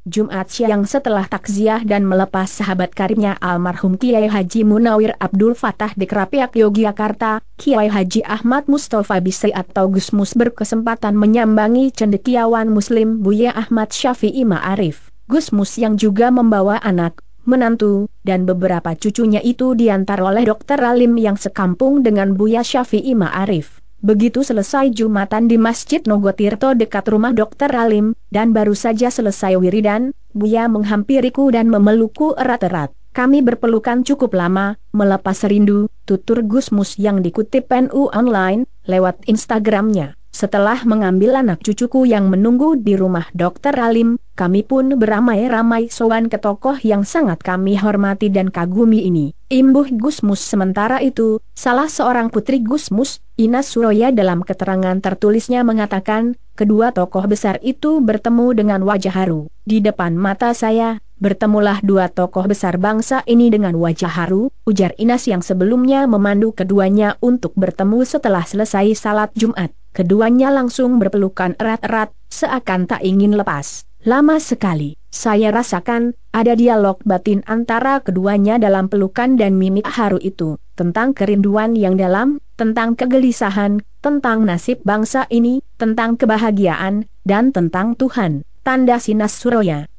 Jumat siang setelah takziah dan melepas sahabat karibnya almarhum Kiai Haji Munawir Abdul Fatah di Krapiak Yogyakarta, Kiai Haji Ahmad Mustafa Bisri atau Gus Mus berkesempatan menyambangi cendekiawan Muslim Buya Ahmad Syafi'i Ma'arif. Gus Mus yang juga membawa anak, menantu, dan beberapa cucunya itu diantar oleh Dokter Alim yang sekampung dengan Buya Syafi'i Ma'arif. Begitu selesai Jumatan di Masjid Nogotirto dekat rumah Dokter Alim, dan baru saja selesai wiridan, Buya menghampiriku dan memelukku erat-erat. Kami berpelukan cukup lama, melepas rindu, tutur Gus Mus yang dikutip NU Online, lewat Instagramnya. Setelah mengambil anak cucuku yang menunggu di rumah Dokter Alim, kami pun beramai-ramai sowan ke tokoh yang sangat kami hormati dan kagumi ini. Imbuh Gus Mus. Sementara itu, salah seorang putri Gus Mus, Ina Suroya dalam keterangan tertulisnya mengatakan, kedua tokoh besar itu bertemu dengan wajah haru. Di depan mata saya, bertemulah dua tokoh besar bangsa ini dengan wajah haru, ujar Inas yang sebelumnya memandu keduanya untuk bertemu setelah selesai salat Jumat. Keduanya langsung berpelukan erat-erat, seakan tak ingin lepas. Lama sekali, saya rasakan, ada dialog batin antara keduanya dalam pelukan dan mimik haru itu, tentang kerinduan yang dalam, tentang kegelisahan, tentang nasib bangsa ini, tentang kebahagiaan, dan tentang Tuhan. Tanda Sinas Suroya.